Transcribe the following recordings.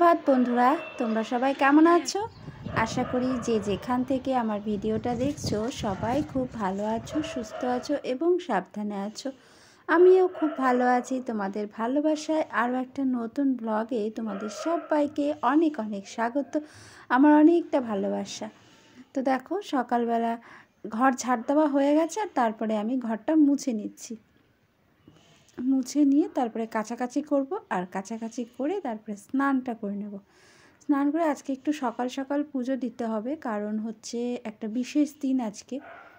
সুপ্রভাত বন্ধুরা, তোমরা সবাই কেমন আছো? আশা করি যে যেখান থেকে আমার ভিডিওটা দেখছো সবাই খুব ভালো আছো, সুস্থ আছো এবং সাবধানে আছো। আমিও খুব ভালো আছি। তোমাদের ভালোবাসায় আরও একটা নতুন ব্লগে তোমাদের সবাইকে অনেক অনেক স্বাগত। আমার অনেকটা ভালোবাসা। তো দেখো, সকালবেলা ঘর ঝাড় দেওয়া হয়ে গেছে আর তারপরে আমি ঘরটা মুছে নিচ্ছি। মুছে নিয়ে তারপরে কাচাকাচি করব, আর কাচাকাচি করে তারপরে স্নানটা করে নেব। স্নান করে আজকে একটু সকাল সকাল পুজো দিতে হবে, কারণ হচ্ছে একটা বিশেষ দিন আজকে।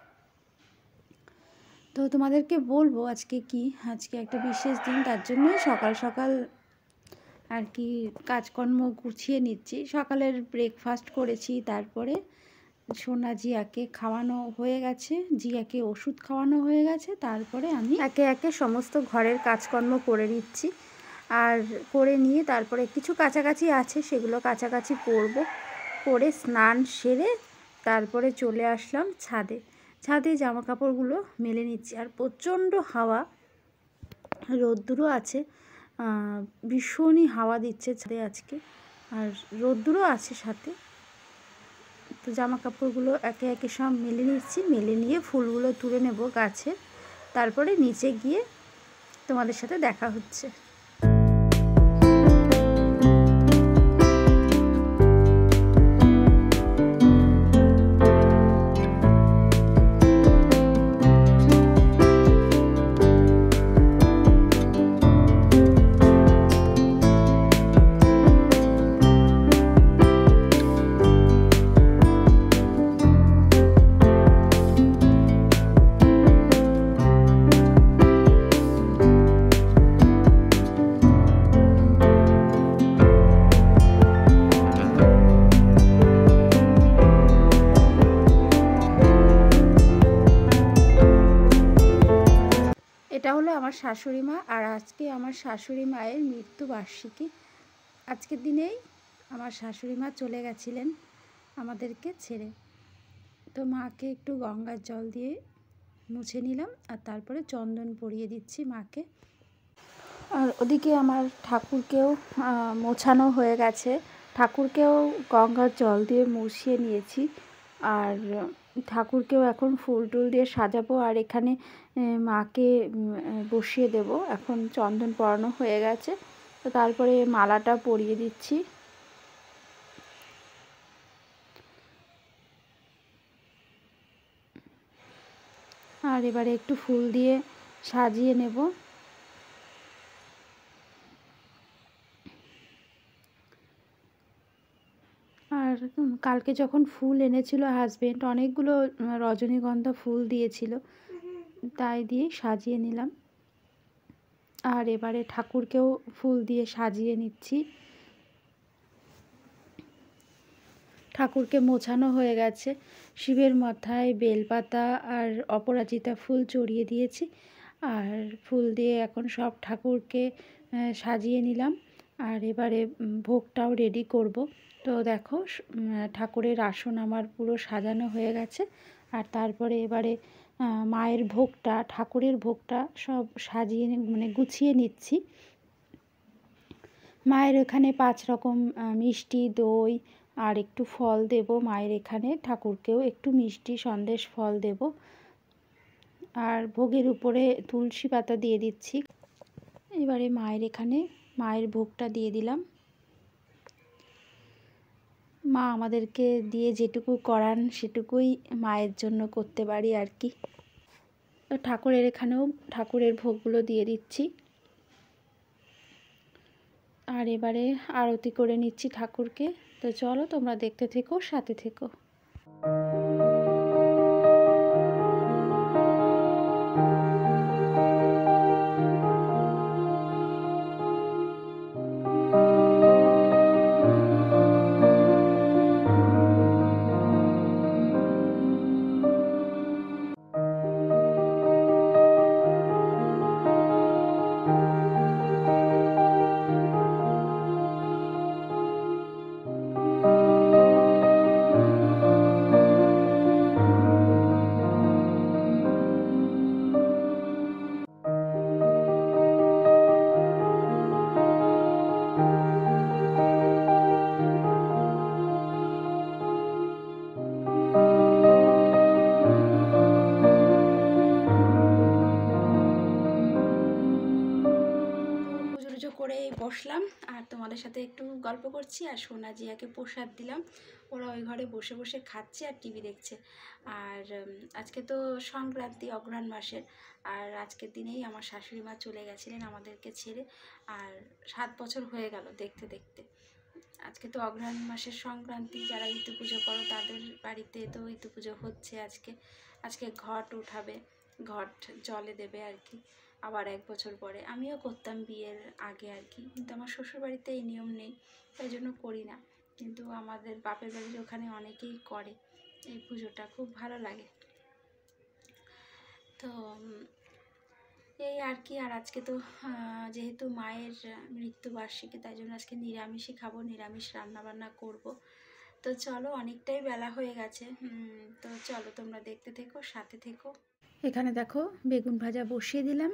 তো তোমাদেরকে বলবো আজকে আজকে একটা বিশেষ দিন, তার জন্যই সকাল সকাল আর কি কাজকর্ম গুছিয়ে নিচ্ছি। সকালের ব্রেকফাস্ট করেছি, তারপরে সোনা জিয়াকে খাওয়ানো হয়ে গেছে, জিয়াকে ওষুধ খাওয়ানো হয়ে গেছে, তারপরে আমি একে একে সমস্ত ঘরের কাজকর্ম করে নিচ্ছি। আর করে নিয়ে তারপরে কিছু কাছাকাছি আছে, সেগুলো কাছাকাছি করব, করে স্নান সেরে তারপরে চলে আসলাম ছাদে জামা কাপড়গুলো মেলে নিচ্ছি। আর প্রচণ্ড হাওয়া, রোদ্দুরও আছে, ভীষণই হাওয়া দিচ্ছে ছাদে আজকে, আর রোদ্দুরও আছে সাথে। তো জামা কাপড়গুলো একে একে সব মেলে নিচ্ছি, মেলে নিয়ে ফুলগুলো তুলে নেব গাছে, তারপরে নিচে গিয়ে তোমাদের সাথে দেখা হচ্ছে। এটা হলো আমার শাশুড়ি মা, আর আজকে আমার শাশুড়ি মায়ের মৃত্যুবার্ষিকী। আজকের দিনেই আমার শাশুড়ি মা চলে গেছিলেন আমাদেরকে ছেড়ে। তো মাকে একটু গঙ্গার জল দিয়ে মুছে নিলাম, আর তারপরে চন্দন পরিয়ে দিচ্ছি মাকে। আর ওদিকে আমার ঠাকুরকেও মোছানো হয়ে গেছে, ঠাকুরকেও গঙ্গার জল দিয়ে মুছিয়ে নিয়েছি। আর ঠাকুরকেও এখন ফুল টুল দিয়ে সাজাবো, আর এখানে মাকে বসিয়ে দেব। এখন চন্দন পরানো হয়ে গেছে, তো তারপরে মালাটা পরিয়ে দিচ্ছি। আর এবারে একটু ফুল দিয়ে সাজিয়ে নেব। আর কালকে যখন ফুল এনেছিল হাজবেন্ড, অনেকগুলো রজনীগন্ধা ফুল দিয়েছিল, তাই দিয়ে সাজিয়ে নিলাম। আর এবারে ঠাকুরকেও ফুল দিয়ে সাজিয়ে নিচ্ছি। ঠাকুরকে মোছানো হয়ে গেছে, শিবের মাথায় বেলপাতা আর অপরাজিতা ফুল চড়িয়ে দিয়েছি। আর ফুল দিয়ে এখন সব ঠাকুরকে সাজিয়ে নিলাম। আর এবারে ভোগটাও রেডি করব। তো দেখো, ঠাকুরের আসন আমার পুরো সাজানো হয়ে গেছে। আর তারপরে এবারে মায়ের ভোগটা, ঠাকুরের ভোগটা সব সাজিয়ে গুছিয়ে নিচ্ছি। মায়ের এখানে 5 রকম মিষ্টি, দই আর একটু ফল দেব মায়ের এখানে। ঠাকুরকেও একটু মিষ্টি, সন্দেশ, ফল দেব। আর ভোগের উপরে তুলসী পাতা দিয়ে দিচ্ছি। এবারে মায়ের এখানে মায়ের ভোগটা দিয়ে দিলাম। মা আমাদেরকে দিয়ে যেটুকু করান সেটুকুই মায়ের জন্য করতে পারি আর কি। তো ঠাকুরের এখানেও ঠাকুরের ভোগগুলো দিয়ে দিচ্ছি। আর এবারে আরতি করে নিচ্ছি ঠাকুরকে। তো চলো, তোমরা দেখতে থেকো, সাথে থেকো। বসলাম আর তোমাদের সাথে একটু গল্প করছি, আর সোনা জিয়াকে প্রসাদ দিলাম। ওরা ওই ঘরে বসে বসে খাচ্ছে আর টিভি দেখছে। আর আজকে তো সংক্রান্তি, অঘ্রাণ মাসের। আর আজকের দিনেই আমার শাশুড়ি মা চলে গেছিলেন আমাদেরকে ছেড়ে। আর 7 বছর হয়ে গেল দেখতে দেখতে। আজকে তো অঘ্রাণ মাসের সংক্রান্তি, যারা ইতু পুজো করো তাদের বাড়িতে তো ইতু পুজো হচ্ছে। আজকে ঘট উঠাবে, ঘট জলে দেবে আর কি। আবার 1 বছর পরে আমিও করতাম বিয়ের আগে আর কি, কিন্তু আমার শ্বশুরবাড়িতে এই নিয়ম নেই, তাই জন্য করি না। কিন্তু আমাদের বাপের বাড়ির ওখানে অনেকেই করে এই পুজোটা, খুব ভালো লাগে। তো এই আর কি। আর আজকে তো যেহেতু মায়ের মৃত্যুবার্ষিকী, তাই জন্য আজকে নিরামিষই খাবো, নিরামিষ রান্নাবান্না করব। তো চলো, অনেকটাই বেলা হয়ে গেছে, তো চলো তোমরা দেখতে থেকো, সাথে থেকো। এখানে দেখো বেগুন ভাজা বসিয়ে দিলাম।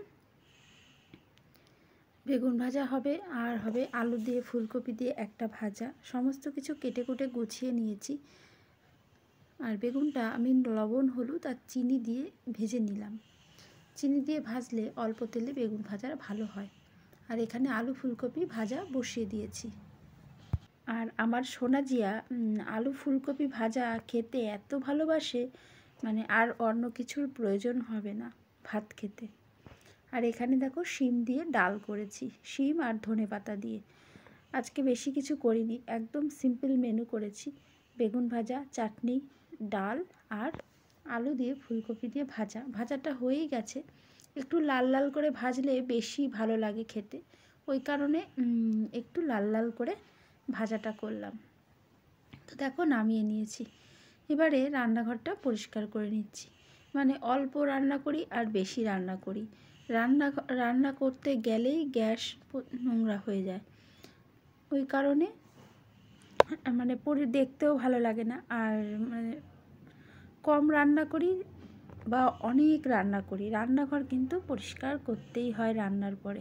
বেগুন ভাজা হবে, আর হবে আলু দিয়ে ফুলকপি দিয়ে একটা ভাজা। সমস্ত কিছু কেটে কুটে গুছিয়ে নিয়েছি। আর বেগুনটা আমি লবণ, হলুদ আর চিনি দিয়ে ভেজে নিলাম। চিনি দিয়ে ভাজলে অল্প তেলে বেগুন ভাজা ভালো হয়। আর এখানে আলু ফুলকপি ভাজা বসিয়ে দিয়েছি। আর আমার সোনা জিয়া আলু ফুলকপি ভাজা খেতে এত ভালোবাসে, মানে আর অন্য কিছুর প্রয়োজন হবে না ভাত খেতে। আর এখানে দেখো শিম দিয়ে ডাল করেছি, শিম আর ধনেপাতা দিয়ে। আজকে বেশি কিছু করিনি, একদম সিম্পল মেনু করেছি। বেগুন ভাজা, চাটনি, ডাল আর আলু দিয়ে ফুলকপি দিয়ে ভাজা। ভাজাটা হয়েই গেছে, একটু লাল লাল করে ভাজলে বেশি ভালো লাগে খেতে, ওই কারণে একটু লাল লাল করে ভাজাটা করলাম। তো দেখো নামিয়ে নিয়েছি। এবারে রান্নাঘরটা পরিষ্কার করে নিচ্ছি। মানে অল্প রান্না করি আর বেশি রান্না করি। রান্না করতে গেলেই গ্যাস নোংরা হয়ে যায়, ওই কারণে মানে দেখতেও ভালো লাগে না। আর মানে কম রান্না করি বা অনেক রান্না করি, রান্নাঘর কিন্তু পরিষ্কার করতেই হয় রান্নার পরে।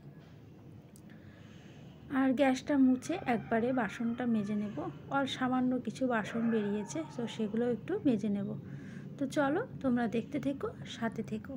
আর গ্যাসটা মুছে একবারে বাসনটা মেজে নেব। সামান্য কিছু বাসন বেরিয়েছে, তো সেগুলো একটু মেজে নেব। তো চলো তোমরা দেখতে থেকো, সাথে থেকো।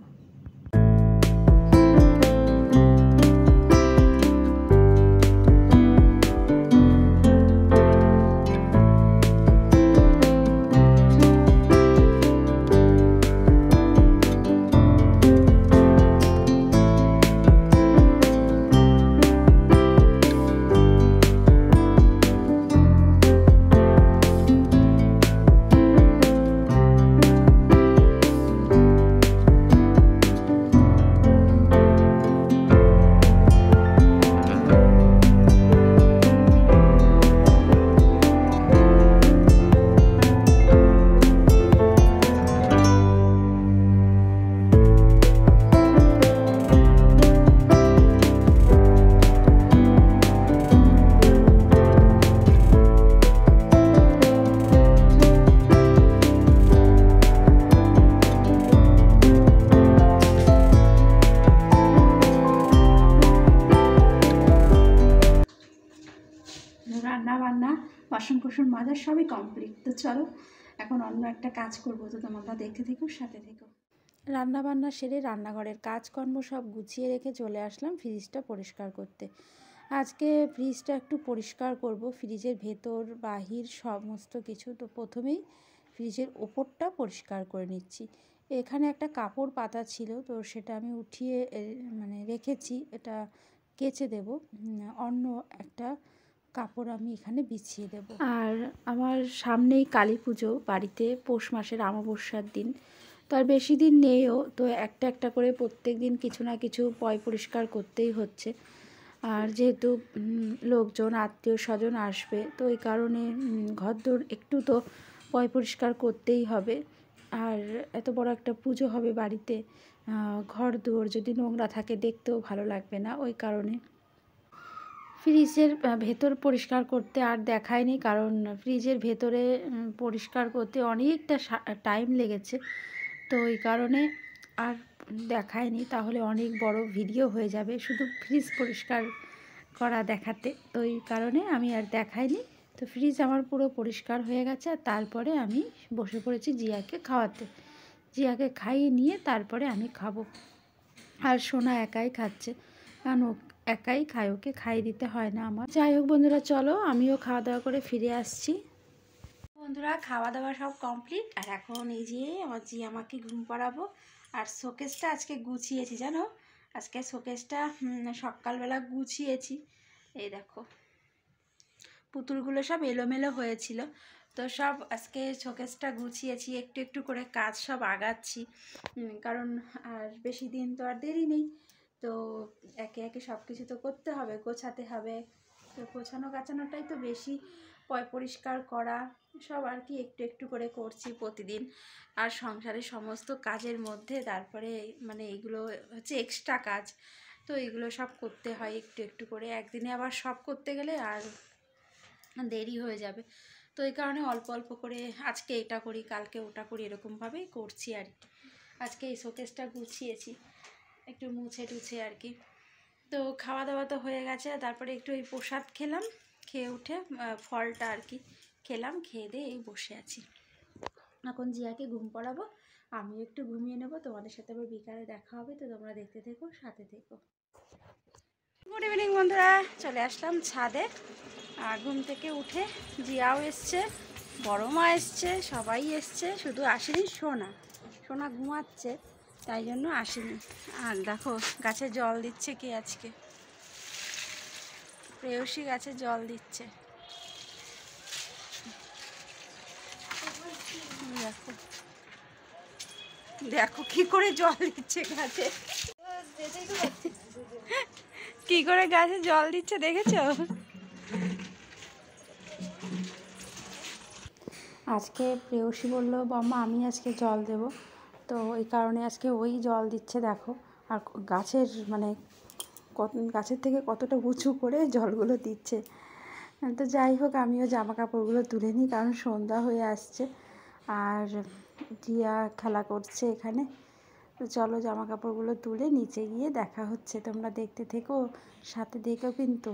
রান্না বাসন কোসন মাজা সবই কমপ্লিট। তো চলো এখন অন্য একটা কাজ করবো, তো তোমরা দেখতে থেকো, সাথে থেকো। রান্নাবান্না সেরে রান্নাঘরের কাজকর্ম সব গুছিয়ে রেখে চলে আসলাম ফ্রিজটা পরিষ্কার করতে। আজকে ফ্রিজটা একটু পরিষ্কার করব, ফ্রিজের ভেতর বাহির সমস্ত কিছু। তো প্রথমেই ফ্রিজের ওপরটা পরিষ্কার করে নিচ্ছি। এখানে একটা কাপড় পাতা ছিল, তো সেটা আমি উঠিয়ে মানে রেখেছি, এটা কেচে দেব। অন্য একটা কাপড় আমি এখানে বিছিয়ে দেব। আর আমার সামনেই কালী পুজো, বাড়িতে পৌষ মাসের অমাবস্যার দিন। তো আর বেশি দিন নেইও, তো একটা একটা করে প্রত্যেক দিন কিছু না কিছু পরিষ্কার করতেই হচ্ছে। আর যেহেতু লোকজন আত্মীয় স্বজন আসবে, তো এই কারণে ঘরদোর একটু তো পরিষ্কার করতেই হবে। আর এত বড় একটা পুজো হবে বাড়িতে, ঘরদোর যদি নোংরা থাকে দেখতেও ভালো লাগবে না, ওই কারণে ফ্রিজের ভেতর পরিষ্কার করতে আর দেখায়নি, কারণ ফ্রিজের ভেতরে পরিষ্কার করতে অনেকটা টাইম লেগেছে, তো ওই কারণে আর দেখায়নি। তাহলে অনেক বড় ভিডিও হয়ে যাবে শুধু ফ্রিজ পরিষ্কার করা দেখাতে, তো এই কারণে আমি আর দেখাইনি। তো ফ্রিজ আমার পুরো পরিষ্কার হয়ে গেছে, আর তারপরে আমি বসে পড়েছি জিয়াকে খাওয়াতে। জিয়াকে খাইয়ে নিয়ে তারপরে আমি খাবো। আর সোনা একাই খাচ্ছে, কারণ একাই খায়, ওকে খাইয়ে দিতে হয় না আমার। যাই হোক বন্ধুরা, চলো আমিও খাওয়া দাওয়া করে ফিরে আসছি। বন্ধুরা, খাওয়া দাওয়া সব কমপ্লিট, আর এখন এই যে আমার জি আমাকে ঘুম পাড়াবো। আর শোকেসটা আজকে গুছিয়েছি, জানো, আজকে শোকেসটা সকালবেলা গুছিয়েছি। এই দেখো, পুতুলগুলো সব এলোমেলো হয়েছিল, তো সব আজকে শোকেসটা গুছিয়েছি, একটু একটু করে কাজ সব আগাচ্ছি, কারণ আর বেশি দিন তো আর দেরি নেই, তো একে একে সব কিছু তো করতে হবে, গোছাতে হবে। তো গোছানো গাছানোটাই তো বেশি, পরিষ্কার করা সব আর কি একটু একটু করে করছি প্রতিদিন। আর সংসারের সমস্ত কাজের মধ্যে তারপরে মানে এগুলো হচ্ছে এক্সট্রা কাজ, তো এগুলো সব করতে হয় একটু একটু করে, একদিনে আবার সব করতে গেলে আর দেরি হয়ে যাবে। তো এই কারণে অল্প অল্প করে আজকে এটা করি, কালকে ওটা করি, এরকমভাবেই করছি আর কি। আজকে এই শোকেসটা গুছিয়েছি, একটু মুছে টুছে আর কি। তো খাওয়া দাওয়া তো হয়ে গেছে, তারপরে একটু এই প্রসাদ খেলাম, খেয়ে উঠে ফলটা আর কি খেলাম, খেয়ে দিয়ে এই বসে আছি। এখন জিয়াকে ঘুম পড়াবো, আমিও একটু ঘুমিয়ে নেবো। তোমাদের সাথে আবার বিকালে দেখা হবে, তো তোমরা দেখতে থেকো, সাথে থেকো। গুড ইভিনিং বন্ধুরা, চলে আসলাম ছাদে। আর ঘুম থেকে উঠে জিয়াও এসছে, বড় মা এসছে, সবাই এসছে, শুধু আসেনি সোনা। সোনা ঘুমাচ্ছে, তাই জন্য আসেনি। আর দেখো গাছে জল দিচ্ছে কে আজকে, প্রেয়সী গাছে জল দিচ্ছে। দেখো দেখো কি করে জল দিচ্ছে গাছে, কি করে গাছে জল দিচ্ছে দেখেছো? আজকে প্রেয়সী বলল, বাবা আমি আজকে জল দেব, তো এই কারণে আজকে ওই জল দিচ্ছে। দেখো, আর গাছের মানে গাছের থেকে কতটা উঁচু করে জলগুলো দিচ্ছে। তো যাই হোক, আমিও জামা কাপড়গুলো তুলে নিই, কারণ সন্ধ্যা হয়ে আসছে। আর জিয়া খেলা করছে এখানে, তো চলো জামা কাপড়গুলো তুলে নিচে গিয়ে দেখা হচ্ছে, তোমরা দেখতে থেকো, সাথে দেখো কিন্তু।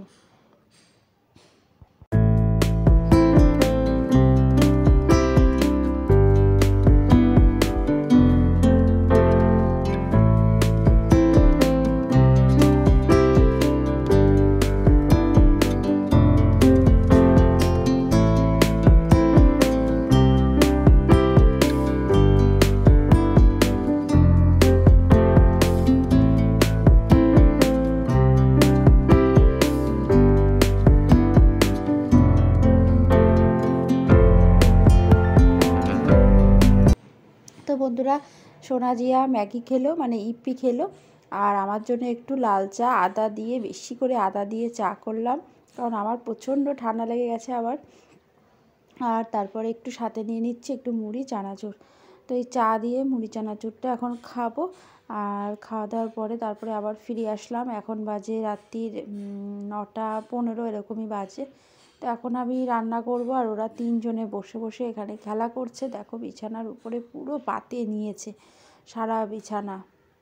তো বন্ধুরা, সোনা জিয়া ম্যাগি খেলো, মানে ইপি খেলো, আর আমার জন্য একটু লাল চা আদা দিয়ে, বেশি করে আদা দিয়ে চা করলাম, কারণ আমার প্রচণ্ড ঠান্ডা লেগে গেছে আবার। আর তারপরে একটু সাথে নিয়ে নিচ্ছি একটু মুড়ি চানাচুর। তো এই চা দিয়ে মুড়ি চানাচুরটা এখন খাবো, আর খাওয়া দাওয়ার পরে তারপরে আবার ফিরে আসলাম। এখন বাজে রাত্রির 9:15 এরকমই বাজে। তো এখন আমি রান্না করব, আর ওরা তিনজনে বসে বসে এখানে খেলা করছে। দেখো বিছানার উপরে পুরো পাতে নিয়েছে সারা বিছানা,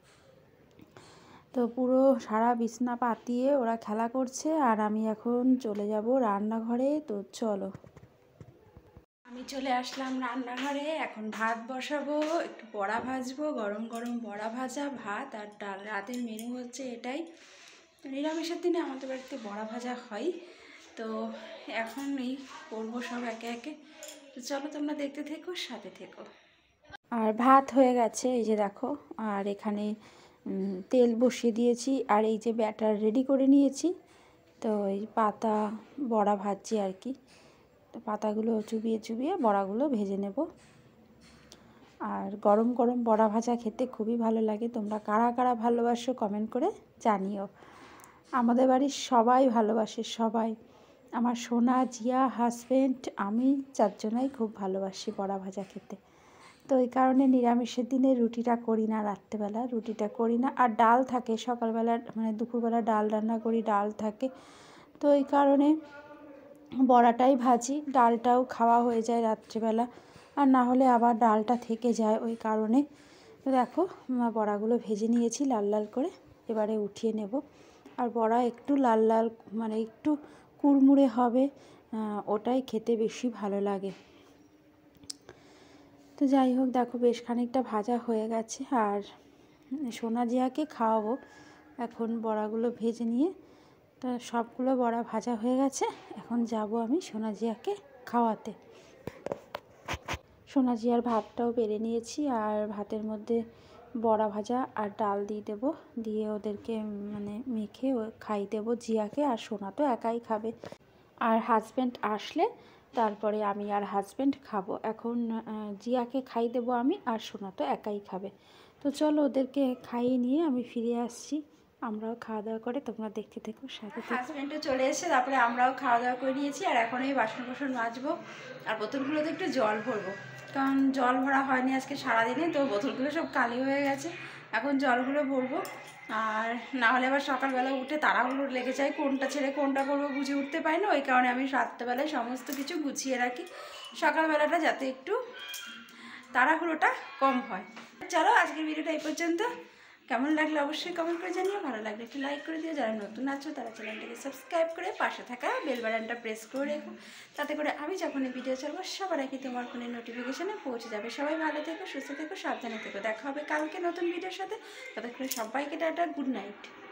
তো পুরো সারা বিছানা পাতিয়ে ওরা খেলা করছে। আর আমি এখন চলে যাব রান্নাঘরে, তো চলো। আমি চলে আসলাম রান্নাঘরে, এখন ভাত বসাবো, একটু বড়া ভাজবো, গরম গরম বড়া ভাজা ভাত আর ডাল। রাতের মেনু হচ্ছে এটাই, তো নিরামিষের দিনে আমাদের বাড়িতে বড়া ভাজা হয়। তো এখন এই করবো সব একে একে, তো চলো তোমরা দেখতে থেকো, সাথে থেকো। আর ভাত হয়ে গেছে, এই যে দেখো, আর এখানে তেল বসিয়ে দিয়েছি, আর এই যে ব্যাটার রেডি করে নিয়েছি। তো এই পাতা বড়া ভাজছি আর কি, তো পাতাগুলো চুবিয়ে চুবিয়ে বড়াগুলো ভেজে নেব। আর গরম গরম বড়া ভাজা খেতে খুবই ভালো লাগে। তোমরা কারা কারা ভালোবাসো কমেন্ট করে জানিও। আমাদের বাড়ির সবাই ভালোবাসে, সবাই, আমার সোনা, জিয়া, হাজব্যান্ড, আমি, চারজনাই খুব ভালোবাসি বড়া ভাজা খেতে। তো এই কারণে নিরামিষের দিনে রুটিটা করি না, রাত্রেবেলা রুটিটা করি না। আর ডাল থাকে সকালবেলা, মানে দুপুরবেলা ডাল রান্না করি, ডাল থাকে, তো এই কারণে বড়াটাই ভাজি, ডালটাও খাওয়া হয়ে যায় রাত্রিবেলা, আর না হলে আবার ডালটা থেকে যায়, ওই কারণে। তো দেখো বড়াগুলো ভেজে নিয়েছি লাল লাল করে, এবারে উঠিয়ে নেব। আর বড়া একটু লাল লাল, মানে একটু কুড়মুড়ে হবে, ওটাই খেতে বেশি ভালো লাগে। তো যাই হোক, দেখো বেশ খানিকটা ভাজা হয়ে গেছে, আর সোনা জিয়াকে খাওয়াবো। এখন বড়াগুলো ভেজে নিয়ে তো সবগুলো বড়া ভাজা হয়ে গেছে। এখন যাব আমি সোনাজিয়াকে খাওয়াতে। সোনাজিয়ার ভাতটাও বেড়ে নিয়েছি, আর ভাতের মধ্যে বড়া ভাজা আর ডাল দিয়ে দেবো, দিয়ে ওদেরকে মানে মেখে খাই দেবো জিয়াকে। আর সোনা তো একাই খাবে, আর হাজব্যান্ড আসলে তারপরে আমি আর হাজব্যান্ড খাবো। এখন জিয়াকে খাই দেবো আমি, আর সোনা তো একাই খাবে। তো চলো ওদেরকে খাইয়ে নিয়ে আমি ফিরে আসছি। আমরাও খাওয়া দাওয়া করে, তোমরা দেখতে থেকো সাথে। হাজব্যান্ডও চলে এসে তারপরে আমরাও খাওয়া দাওয়া করে নিয়েছি। আর এখন এই বাসন মাজবো, আর বোতলগুলোতে একটু জল ভরবো, কারণ জল ভরা হয়নি আজকে সারাদিনে, তো বোতলগুলো সব খালি হয়ে গেছে। এখন জলগুলো ভরবো, আর না হলে আবার সকালবেলা উঠে তাড়াহুড়ো লেগে যায়, কোনটা ছেড়ে কোনটা করবো বুঝে উঠতে পারি না। ওই কারণে আমি রাত্রেবেলায় সমস্ত কিছু গুছিয়ে রাখি, সকালবেলাটা যাতে একটু তাড়াহুড়োটা কম হয়। চলো আজকের ভিডিওটা এই পর্যন্ত। কেমন লাগলো অবশ্যই কমেন্ট করে জানিও, ভালো লাগলে একটু লাইক করে দিও, যারা নতুন আছো তারা চ্যানেলটাকে সাবস্ক্রাইব করে পাশে থাকা বেল বাটনটা প্রেস করে রেখো, তাতে করে আমি যখনই ভিডিও ছাড়বো সবার আগে তোমার ফোনে নোটিফিকেশানে পৌঁছে যাবে। সবাই ভালো থেকো, সুস্থ থেকো, সাবধানে থেকো। দেখা হবে কালকে নতুন ভিডিওর সাথে। ততক্ষণ সবাইকে টাটা, গুড নাইট।